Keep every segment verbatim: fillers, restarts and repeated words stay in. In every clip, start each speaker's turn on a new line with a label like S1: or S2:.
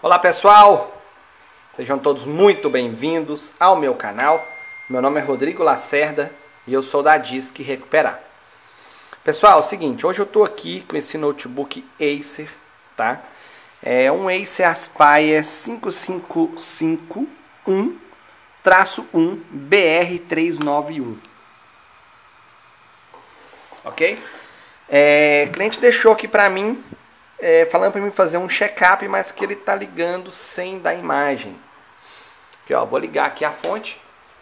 S1: Olá pessoal, sejam todos muito bem-vindos ao meu canal. Meu nome é Rodrigo Lacerda e eu sou da Disque Recuperar. Pessoal, é o seguinte, hoje eu estou aqui com esse notebook Acer, tá? É um Acer Aspire cinco cinco cinco um um B R trezentos e noventa e um. Ok? É, o cliente deixou aqui pra mim, é, falando pra mim fazer um check-up, mas que ele tá ligando sem dar imagem. Aqui, ó, vou ligar aqui a fonte.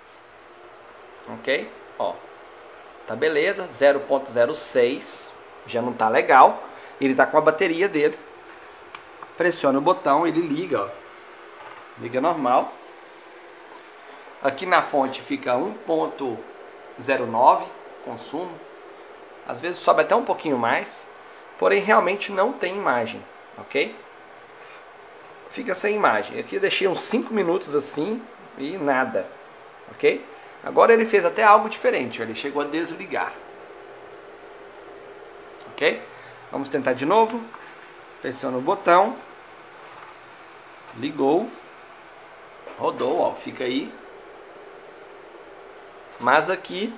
S1: Ok? Ó, tá beleza, zero ponto zero seis, já não tá legal. Ele tá com a bateria dele. Pressiona o botão, ele liga, ó. Liga normal. Aqui na fonte fica um ponto zero nove consumo. Às vezes sobe até um pouquinho mais, porém realmente não tem imagem, ok? Fica sem imagem. Aqui eu deixei uns cinco minutos assim e nada, ok? Agora ele fez até algo diferente, ele chegou a desligar, ok? Vamos tentar de novo. Pressiona o botão, ligou, rodou, ó, fica aí. Mas aqui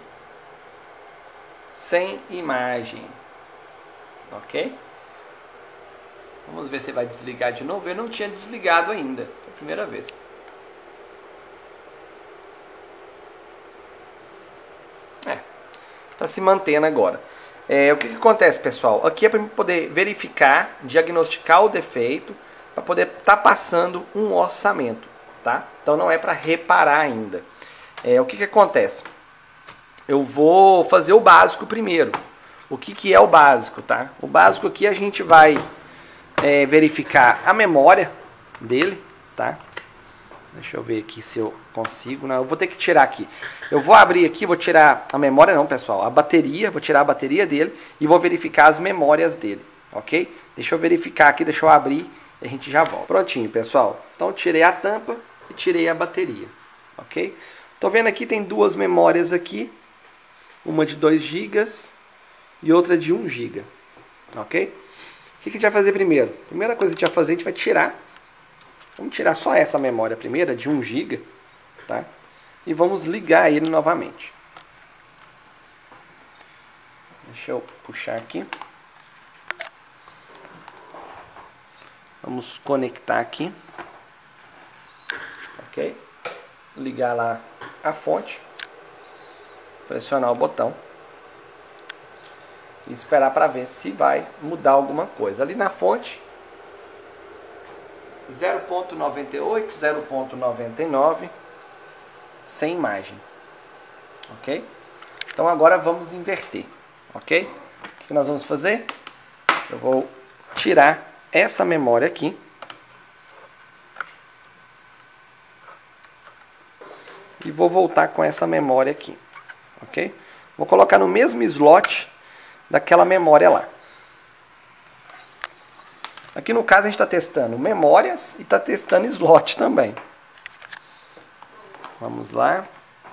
S1: sem imagem, ok? Vamos ver se vai desligar de novo. Eu não tinha desligado ainda, foi a primeira vez. É, tá se mantendo agora. É, o que, que acontece, pessoal? Aqui é para poder verificar, diagnosticar o defeito, para poder estar tá passando um orçamento, tá? Então não é para reparar ainda. É, o que, que acontece? Eu vou fazer o básico primeiro. O que, que é o básico, tá? O básico aqui a gente vai é, verificar a memória dele, tá? Deixa eu ver aqui se eu consigo. Não, eu vou ter que tirar aqui. Eu vou abrir aqui, vou tirar a memória não, pessoal. A bateria, vou tirar a bateria dele e vou verificar as memórias dele, ok? Deixa eu verificar aqui, deixa eu abrir e a gente já volta. Prontinho, pessoal. Então tirei a tampa e tirei a bateria, ok? Tô vendo aqui, tem duas memórias aqui. Uma de dois gigas e outra de um giga, ok? O que a gente vai fazer primeiro? Primeira coisa que a gente vai fazer, a gente vai tirar. Vamos tirar só essa memória primeira, de um giga, tá? E vamos ligar ele novamente. Deixa eu puxar aqui. Vamos conectar aqui. Ok? Ligar lá a fonte. Pressionar o botão e esperar para ver se vai mudar alguma coisa. Ali na fonte zero ponto noventa e oito, zero ponto noventa e nove sem imagem, ok? Então agora vamos inverter, ok? O que nós vamos fazer? Eu vou tirar essa memória aqui e vou voltar com essa memória aqui. Ok? Vou colocar no mesmo slot daquela memória lá. Aqui no caso a gente está testando memórias e está testando slot também. Vamos lá.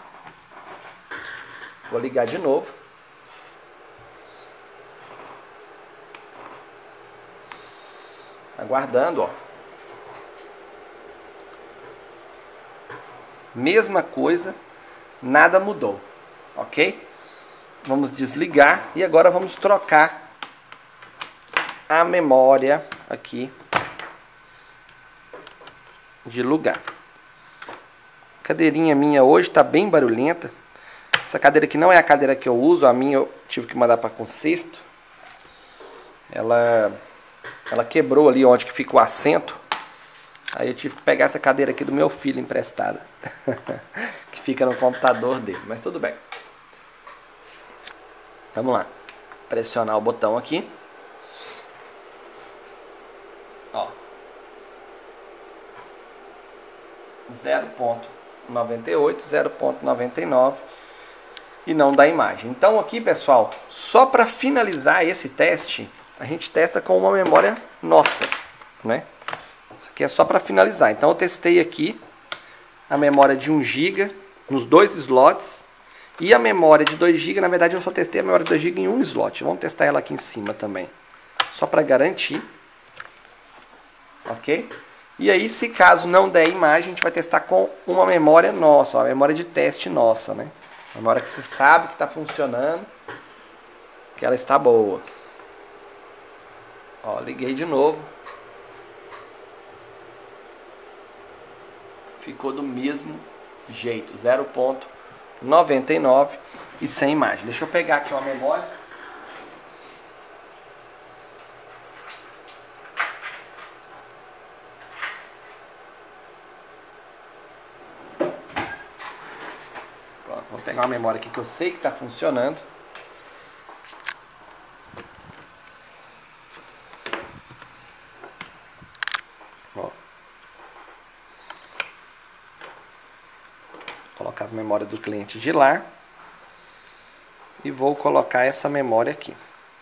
S1: Vou ligar de novo. Aguardando, ó. Mesma coisa, nada mudou. Ok? Vamos desligar e agora vamos trocar a memória aqui de lugar. A cadeirinha minha hoje está bem barulhenta. Essa cadeira aqui não é a cadeira que eu uso, a minha eu tive que mandar para conserto. Ela, ela quebrou ali onde que fica o assento. Aí eu tive que pegar essa cadeira aqui do meu filho emprestada, que fica no computador dele, mas tudo bem. Vamos lá, pressionar o botão aqui, ó, zero ponto noventa e oito, zero ponto noventa e nove e não dá imagem. Então aqui, pessoal, só para finalizar esse teste, a gente testa com uma memória nossa, né? Isso aqui é só para finalizar. Então eu testei aqui a memória de um giga nos dois slots. E a memória de dois gigas, na verdade eu só testei a memória de dois gigas em um slot. Vamos testar ela aqui em cima também. Só para garantir. Ok? E aí, se caso não der imagem, a gente vai testar com uma memória nossa, ó, a memória de teste nossa, né? Uma memória que você sabe que está funcionando, que ela está boa. Ó, liguei de novo. Ficou do mesmo jeito, zero ponto noventa e nove e sem imagem. Deixa eu pegar aqui uma memória. Pronto, vou pegar uma memória aqui que eu sei que está funcionando. Ó. Colocar as memórias do cliente de lá e vou colocar essa memória aqui.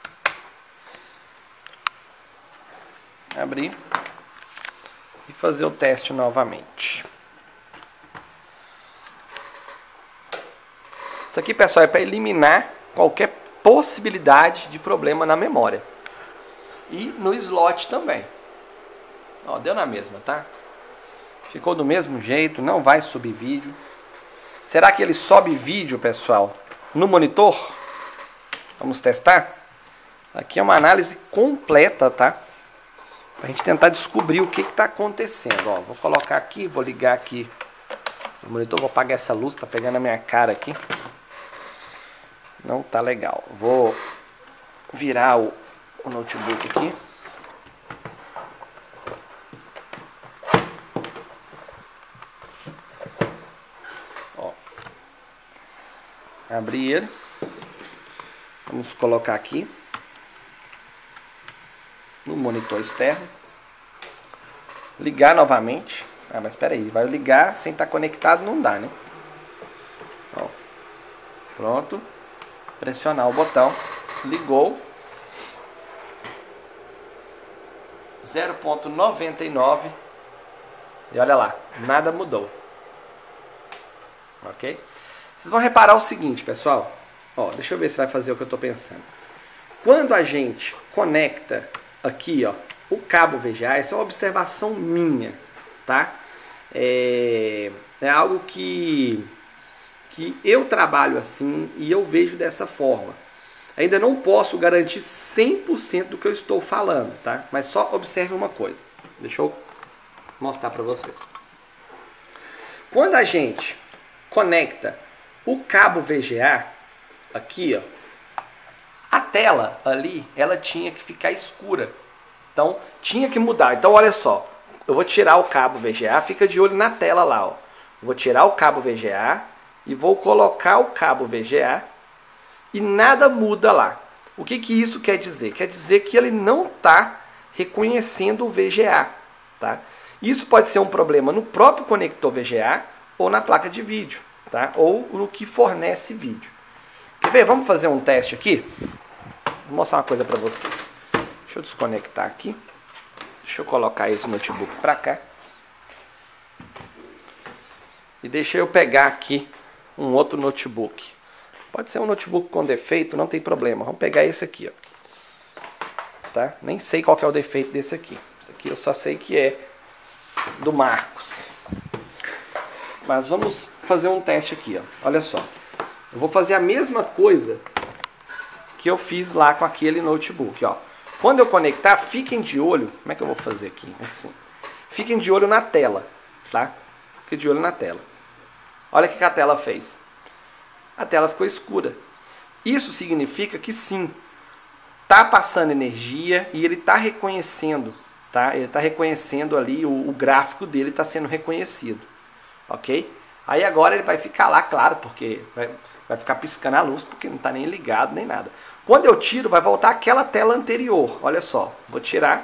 S1: Abrir e fazer o teste novamente. Isso aqui, pessoal, é para eliminar qualquer possibilidade de problema na memória e no slot também. Ó, deu na mesma, tá? Ficou do mesmo jeito, não vai subir vídeo. Será que ele sobe vídeo, pessoal, no monitor? Vamos testar? Aqui é uma análise completa, tá? Pra gente tentar descobrir o que está acontecendo. Ó, vou colocar aqui, vou ligar aqui no monitor, vou apagar essa luz, tá pegando a minha cara aqui. Não tá legal. Vou virar o, o notebook aqui. Abrir ele. Vamos colocar aqui no monitor externo. Ligar novamente. Ah, mas espera aí, vai ligar sem estar conectado, não dá, né? Ó, pronto. Pressionar o botão. Ligou. zero ponto noventa e nove. E olha lá, nada mudou. Ok? Vocês vão reparar o seguinte, pessoal. Ó, deixa eu ver se vai fazer o que eu estou pensando. Quando a gente conecta aqui, ó, o cabo V G A, essa é uma observação minha, tá? É, é algo que, que eu trabalho assim e eu vejo dessa forma. Ainda não posso garantir cem por cento do que eu estou falando, tá? Mas só observe uma coisa. Deixa eu mostrar para vocês. Quando a gente conecta o cabo V G A, aqui, ó, a tela ali, ela tinha que ficar escura. Então, tinha que mudar. Então, olha só. Eu vou tirar o cabo V G A, fica de olho na tela lá, ó. Vou tirar o cabo V G A e vou colocar o cabo V G A e nada muda lá. O que que isso quer dizer? Quer dizer que ele não está reconhecendo o V G A, tá? Isso pode ser um problema no próprio conector V G A ou na placa de vídeo, tá? Ou no que fornece vídeo. Quer ver? Vamos fazer um teste aqui? Vou mostrar uma coisa para vocês. Deixa eu desconectar aqui. Deixa eu colocar esse notebook para cá. E deixa eu pegar aqui um outro notebook. Pode ser um notebook com defeito, não tem problema. Vamos pegar esse aqui, ó. Tá? Nem sei qual que é o defeito desse aqui. Esse aqui eu só sei que é do Marcos. Mas vamos fazer um teste aqui, ó. Olha só. Eu vou fazer a mesma coisa que eu fiz lá com aquele notebook, ó. Quando eu conectar, fiquem de olho. Como é que eu vou fazer aqui? Assim. Fiquem de olho na tela, tá? Fiquem de olho na tela. Olha o que a tela fez. A tela ficou escura. Isso significa que sim, tá passando energia e ele tá reconhecendo, tá? Ele tá reconhecendo ali, o, o gráfico dele está sendo reconhecido, ok? Aí agora ele vai ficar lá, claro, porque vai, vai ficar piscando a luz, porque não está nem ligado, nem nada. Quando eu tiro, vai voltar aquela tela anterior. Olha só, vou tirar.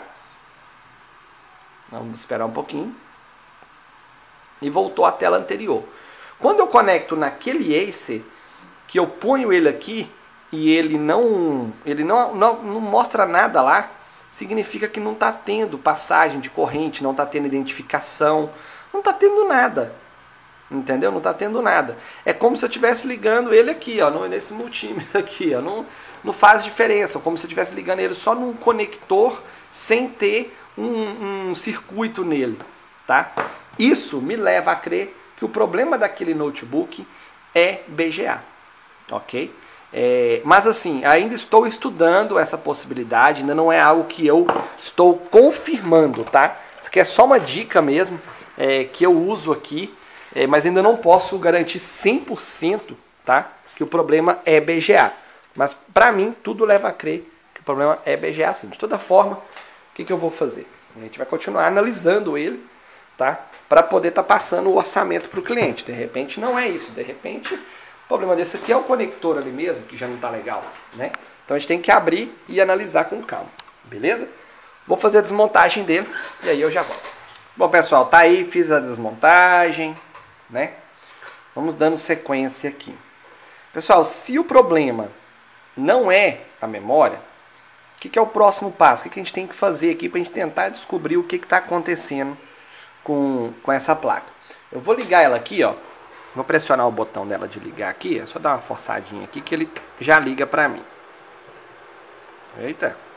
S1: Vamos esperar um pouquinho. E voltou a tela anterior. Quando eu conecto naquele Acer, que eu ponho ele aqui, e ele não, ele não, não, não mostra nada lá, significa que não está tendo passagem de corrente, não está tendo identificação, não está tendo nada. Entendeu? Não está tendo nada. É como se eu estivesse ligando ele aqui, ó, nesse multímetro aqui, ó, não, não faz diferença. Como se eu estivesse ligando ele só num conector sem ter um, um circuito nele. tá? Isso me leva a crer que o problema daquele notebook é B G A, ok? É, mas assim, ainda estou estudando essa possibilidade, ainda não é algo que eu estou confirmando, tá? Isso aqui é só uma dica mesmo, é, que eu uso aqui, é, mas ainda não posso garantir cem por cento, tá? Que o problema é B G A. Mas para mim, tudo leva a crer que o problema é B G A sim. De toda forma, o que, que eu vou fazer? A gente vai continuar analisando ele, tá? Para poder estar tá passando o orçamento para o cliente. De repente não é isso, de repente... O problema desse aqui é o conector ali mesmo, que já não está legal, né? Então a gente tem que abrir e analisar com calma, beleza? Vou fazer a desmontagem dele e aí eu já volto. Bom, pessoal, tá aí, fiz a desmontagem, né? Vamos dando sequência aqui. Pessoal, se o problema não é a memória, o que, que é o próximo passo? O que, que a gente tem que fazer aqui para a gente tentar descobrir o que está acontecendo com, com essa placa? Eu vou ligar ela aqui, ó. Vou pressionar o botão dela de ligar aqui, é só dar uma forçadinha aqui que ele já liga pra mim. Eita.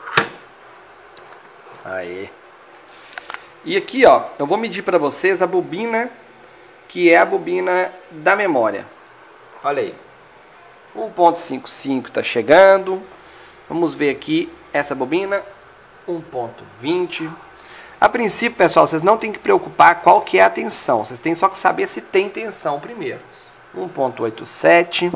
S1: Aí. E aqui, ó, eu vou medir pra vocês a bobina, que é a bobina da memória. Olha aí. um ponto cinquenta e cinco tá chegando. Vamos ver aqui essa bobina. um ponto vinte. A princípio, pessoal, vocês não tem que preocupar qual que é a tensão. Vocês têm só que saber se tem tensão primeiro. um ponto oitenta e sete.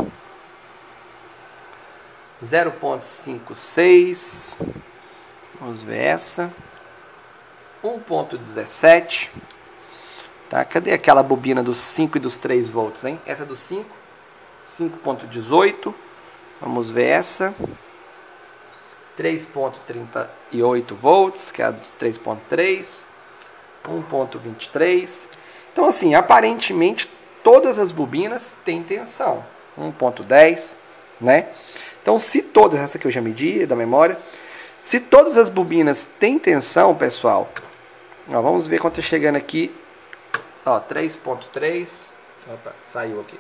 S1: zero ponto cinquenta e seis. Vamos ver essa. um ponto dezessete. Tá? Cadê aquela bobina dos cinco e dos três volts, hein? Essa é do cinco. cinco ponto dezoito. Vamos ver essa. três ponto trinta e oito volts, que é a do três ponto três, um ponto vinte e três. Então, assim, aparentemente todas as bobinas têm tensão. um ponto dez, né? Então, se todas, essa que eu já medi, da memória, se todas as bobinas têm tensão, pessoal, ó, vamos ver quanto está chegando aqui. Ó, três ponto três. Opa, saiu aqui.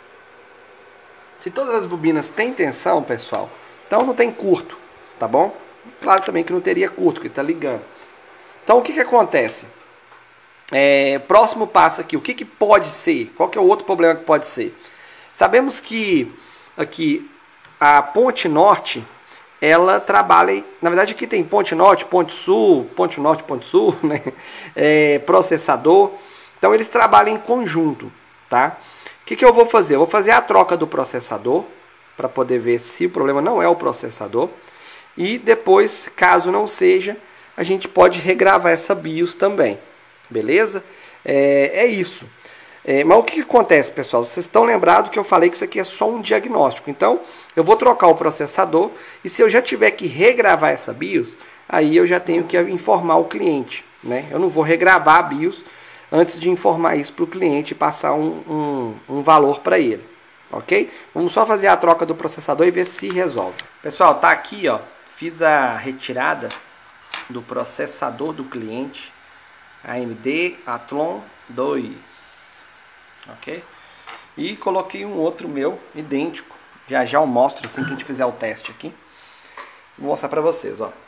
S1: Se todas as bobinas têm tensão, pessoal, então não tem curto. Tá bom? Claro também que não teria curto, que está ligando. Então o que, que acontece? É, próximo passo aqui, o que, que pode ser? Qual que é o outro problema que pode ser? Sabemos que aqui a ponte norte, ela trabalha, na verdade aqui tem ponte norte, ponte sul, ponte norte, ponte sul, né? É, processador. Então eles trabalham em conjunto, tá? O que, que eu vou fazer? Eu vou fazer a troca do processador, para poder ver se o problema não é o processador. E depois, caso não seja, a gente pode regravar essa BIOS também. Beleza? É, é isso. É, mas o que, que acontece, pessoal? Vocês estão lembrados que eu falei que isso aqui é só um diagnóstico. Então, eu vou trocar o processador. E se eu já tiver que regravar essa BIOS, aí eu já tenho que informar o cliente, né? Eu não vou regravar a BIOS antes de informar isso para o cliente e passar um, um, um valor para ele. Ok? Vamos só fazer a troca do processador e ver se resolve. Pessoal, tá aqui, ó. Fiz a retirada do processador do cliente A M D Athlon dois, ok? E coloquei um outro meu idêntico. Já já eu mostro assim que a gente fizer o teste aqui. Vou mostrar para vocês, ó.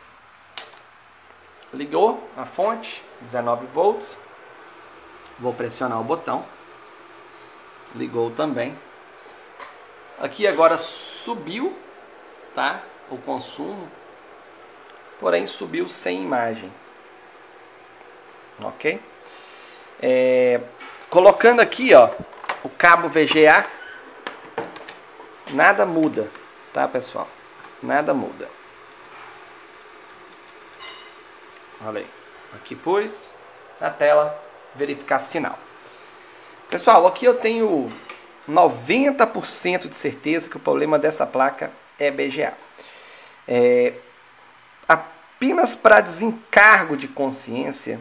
S1: Ligou a fonte, dezenove volts. Vou pressionar o botão. Ligou também. Aqui agora subiu, tá? O consumo. Porém subiu sem imagem, ok? É, colocando aqui, ó, o cabo V G A, nada muda, tá, pessoal? Nada muda. Olha aí, aqui pus na tela verificar sinal. Pessoal, aqui eu tenho noventa por cento de certeza que o problema dessa placa é B G A. É, apenas para desencargo de consciência,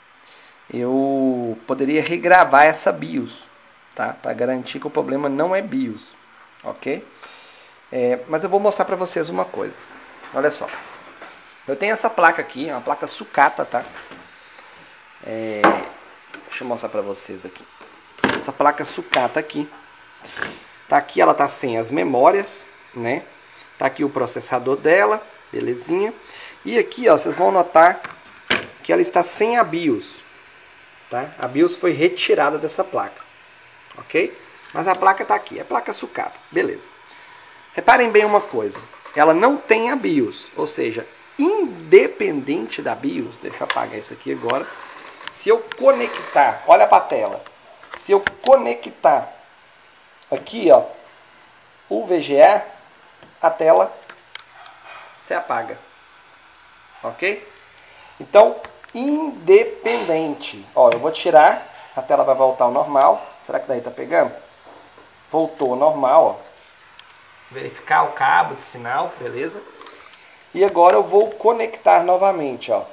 S1: eu poderia regravar essa BIOS, tá? Para garantir que o problema não é BIOS, ok? É, mas eu vou mostrar para vocês uma coisa. Olha só, eu tenho essa placa aqui, é uma placa sucata, tá? É, deixa eu mostrar para vocês aqui. Essa placa sucata aqui, tá aqui, ela tá sem as memórias, né? Tá aqui o processador dela, belezinha. E aqui, ó, vocês vão notar que ela está sem a BIOS, tá? tá? A BIOS foi retirada dessa placa, ok? Mas a placa está aqui, é placa sucata, beleza. Reparem bem uma coisa, ela não tem a BIOS, ou seja, independente da BIOS, deixa eu apagar isso aqui agora, se eu conectar, olha para a tela, se eu conectar aqui, ó, o V G A, a tela se apaga, ok? Então, independente, ó, eu vou tirar, a tela vai voltar ao normal, será que daí tá pegando? Voltou ao normal, ó. Verificar o cabo de sinal, beleza? E agora eu vou conectar novamente, ó.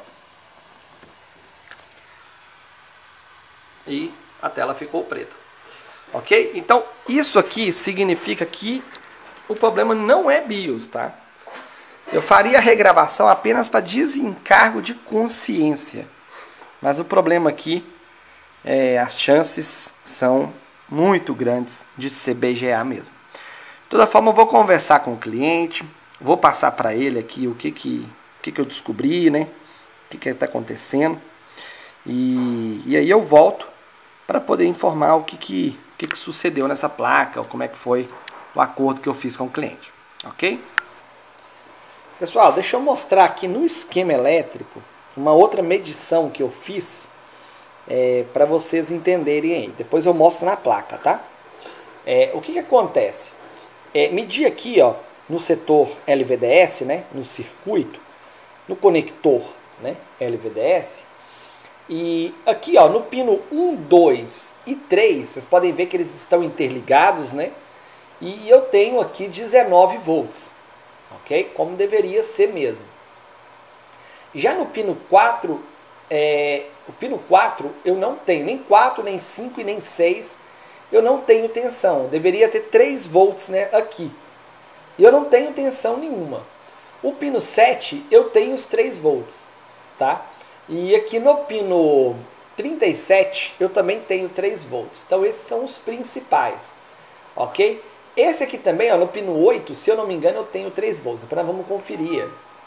S1: E a tela ficou preta. Ok? Então, isso aqui significa que o problema não é BIOS, tá? Eu faria a regravação apenas para desencargo de consciência. Mas o problema aqui, é, as chances são muito grandes de ser B G A mesmo. De toda forma, eu vou conversar com o cliente, vou passar para ele aqui o que, que, o que, que eu descobri, né? O que está acontecendo. E, e aí eu volto para poder informar o que, que, o que, que sucedeu nessa placa, ou como é que foi o acordo que eu fiz com o cliente. Ok? Pessoal, deixa eu mostrar aqui no esquema elétrico uma outra medição que eu fiz é, para vocês entenderem aí. Depois eu mostro na placa, tá? É, o que, que acontece? É, medir aqui, ó, no setor L V D S, né, no circuito, no conector, né, L V D S, e aqui, ó, no pino um, dois e três, vocês podem ver que eles estão interligados, né, e eu tenho aqui dezenove volts, ok? Como deveria ser mesmo. Já no pino quatro, é, o pino quatro eu não tenho, nem quatro, nem cinco e nem seis, eu não tenho tensão. Deveria ter três volts, né, aqui. E eu não tenho tensão nenhuma. O pino sete, eu tenho os três volts, tá? E aqui no pino trinta e sete, eu também tenho três volts. Então esses são os principais, ok? Esse aqui também, ó, no pino oito, se eu não me engano, eu tenho três volts. Então vamos conferir.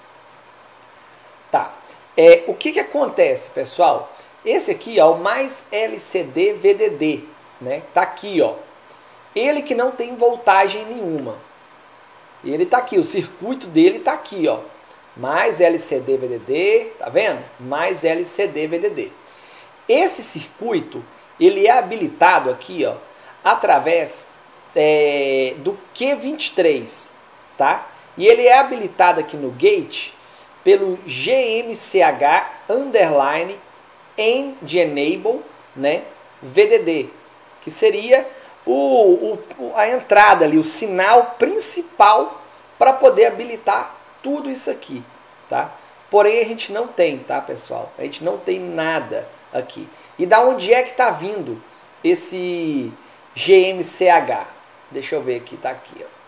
S1: Tá. É, o que que acontece, pessoal? Esse aqui, ó, o mais L C D V D D, né? Tá aqui, ó. Ele que não tem voltagem nenhuma. Ele tá aqui, o circuito dele tá aqui, ó. Mais L C D V D D, tá vendo? Mais L C D V D D. Esse circuito, ele é habilitado aqui, ó, através é, do Q vinte e três, tá? E ele é habilitado aqui no gate pelo G M C H underline N de enable, né? V D D, que seria o, o, a entrada ali, o sinal principal para poder habilitar tudo isso aqui, tá? Porém, a gente não tem, tá, pessoal? A gente não tem nada aqui. E da onde é que está vindo esse G M C H? Deixa eu ver aqui, tá aqui, ó.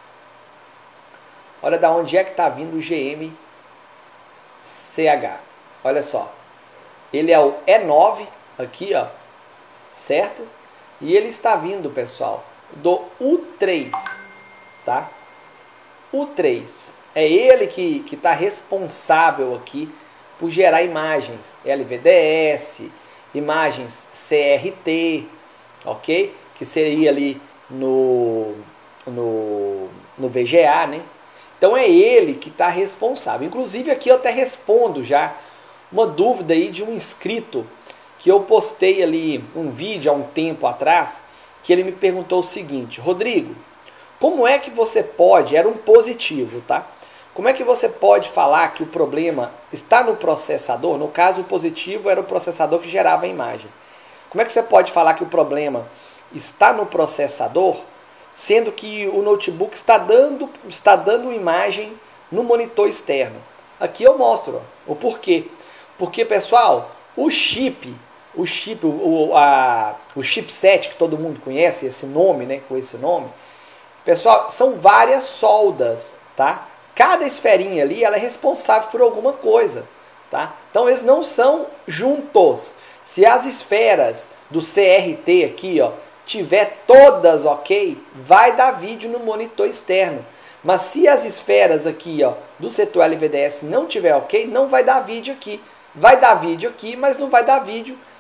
S1: Olha da onde é que está vindo o G M C H. Olha só. Ele é o E nove aqui, ó, certo? E ele está vindo, pessoal, do U três, tá? U três. É ele que que está responsável aqui por gerar imagens L V D S, imagens C R T, ok? Que seria ali no, no, no V G A, né? Então é ele que está responsável. Inclusive aqui eu até respondo já uma dúvida aí de um inscrito que eu postei ali um vídeo há um tempo atrás, que ele me perguntou o seguinte: Rodrigo, como é que você pode, era um positivo, tá? Como é que você pode falar que o problema está no processador? No caso, o positivo era o processador que gerava a imagem. Como é que você pode falar que o problema está no processador, sendo que o notebook está dando, está dando imagem no monitor externo? Aqui eu mostro ó, o porquê. Porque, pessoal, o chip, o chip, o, a, o chipset que todo mundo conhece, esse nome, né, com esse nome, pessoal, são várias soldas, tá? Cada esferinha ali, ela é responsável por alguma coisa, tá? Então eles não são juntos. Se as esferas do C R T aqui, ó, tiver todas ok, vai dar vídeo no monitor externo. Mas se as esferas aqui, ó, do setor L V D S não tiver ok, não vai dar vídeo aqui. Vai dar vídeo aqui, mas não vai dar vídeo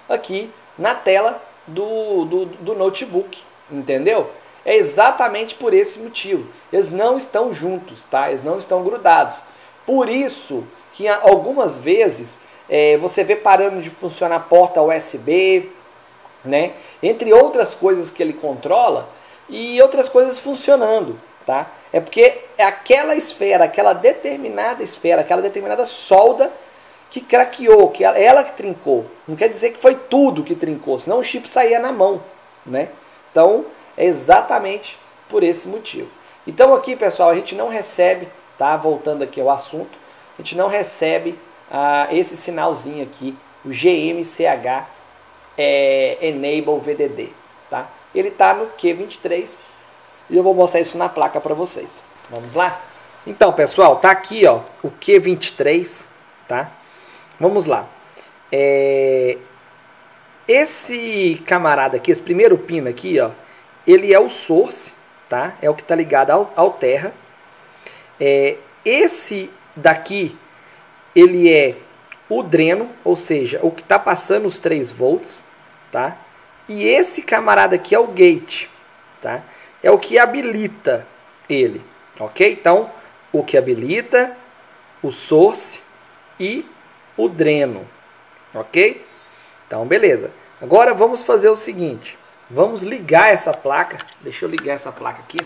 S1: aqui na tela do, do, do notebook, entendeu? É exatamente por esse motivo. Eles não estão juntos, tá? Eles não estão grudados. Por isso que algumas vezes é, você vê parando de funcionar a porta U S B, né? Entre outras coisas que ele controla e outras coisas funcionando, tá? É porque é aquela esfera, aquela determinada esfera, aquela determinada solda que craqueou, que ela, ela que trincou. Não quer dizer que foi tudo que trincou, senão o chip saía na mão, né? Então, é exatamente por esse motivo. Então aqui, pessoal, a gente não recebe, tá? Voltando aqui ao assunto, a gente não recebe ah, esse sinalzinho aqui, o G M C H é, Enable V D D, tá? Ele está no Q vinte e três e eu vou mostrar isso na placa para vocês. Vamos lá? Então, pessoal, tá aqui, ó, o Q vinte e três, tá? Vamos lá. É... Esse camarada aqui, esse primeiro pino aqui, ó, ele é o source, tá? É o que está ligado ao, ao terra. É, esse daqui, ele é o dreno, ou seja, o que está passando os três volts, tá? E esse camarada aqui é o gate, tá? É o que habilita ele, ok? Então, o que habilita, o source e o dreno, ok? Então, beleza. Agora vamos fazer o seguinte. Vamos ligar essa placa. Deixa eu ligar essa placa aqui.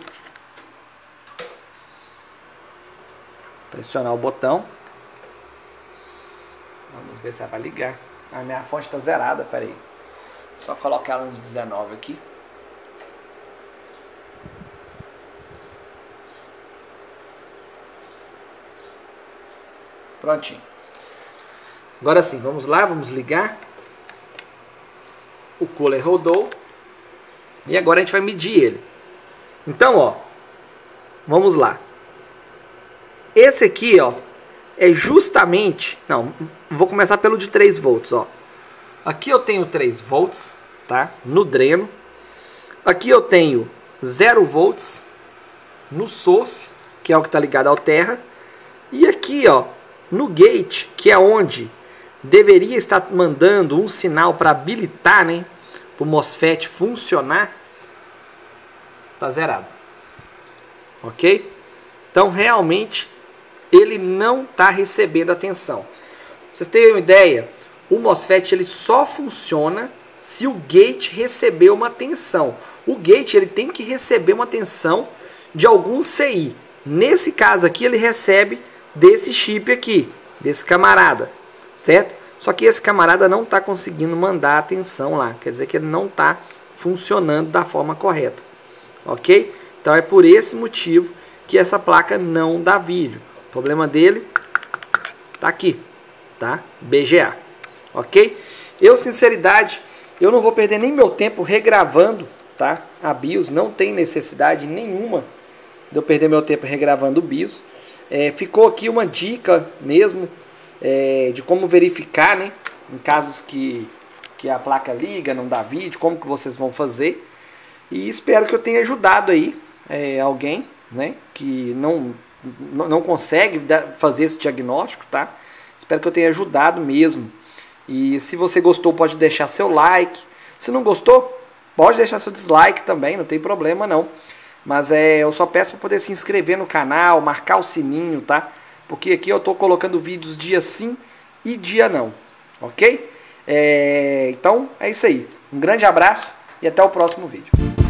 S1: Pressionar o botão. Vamos ver se ela vai ligar. A minha fonte está zerada, peraí. Só colocar ela nos dezenove aqui. Prontinho. Agora sim, vamos lá, vamos ligar. O cooler rodou. E agora a gente vai medir ele. Então, ó, vamos lá. Esse aqui, ó, é justamente... Não, vou começar pelo de três volts, ó. Aqui eu tenho três volts, tá? No dreno. Aqui eu tenho zero volts no source, que é o que está ligado ao terra. E aqui, ó, no gate, que é onde deveria estar mandando um sinal para habilitar, né? Para o MOSFET funcionar, tá zerado, ok? Então realmente ele não está recebendo atenção. Pra vocês terem uma ideia, o MOSFET ele só funciona se o gate receber uma tensão. O gate ele tem que receber uma tensão de algum C I. Nesse caso aqui ele recebe desse chip aqui, desse camarada, certo? Só que esse camarada não está conseguindo mandar a tensão lá. Quer dizer que ele não está funcionando da forma correta. Ok? Então é por esse motivo que essa placa não dá vídeo. O problema dele está aqui. Tá? B G A. Ok? Eu, sinceridade, eu não vou perder nem meu tempo regravando, tá? A BIOS. Não tem necessidade nenhuma de eu perder meu tempo regravando o BIOS. É, ficou aqui uma dica mesmo. É, de como verificar, né, em casos que, que a placa liga, não dá vídeo, como que vocês vão fazer. E espero que eu tenha ajudado aí é, alguém, né, que não, não consegue fazer esse diagnóstico, tá? Espero que eu tenha ajudado mesmo. E se você gostou, pode deixar seu like. Se não gostou, pode deixar seu dislike também, não tem problema não. Mas é, eu só peço para poder se inscrever no canal, marcar o sininho, tá? Porque aqui eu estou colocando vídeos dia sim e dia não, ok? É, então é isso aí. Um grande abraço e até o próximo vídeo.